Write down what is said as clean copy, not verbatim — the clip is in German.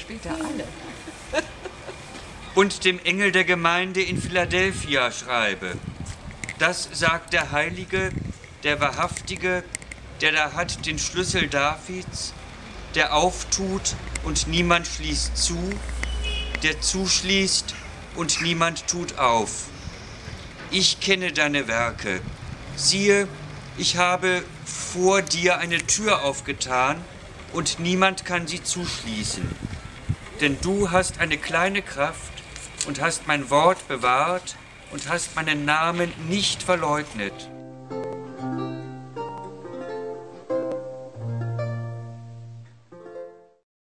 später alle. Und dem Engel der Gemeinde in Philadelphia schreibe: Das sagt der Heilige, der Wahrhaftige, der da hat den Schlüssel Davids, der auftut und niemand schließt zu, der zuschließt und niemand tut auf. Ich kenne deine Werke. Siehe, ich habe vor dir eine Tür aufgetan und niemand kann sie zuschließen. Denn du hast eine kleine Kraft und hast mein Wort bewahrt und hast meinen Namen nicht verleugnet.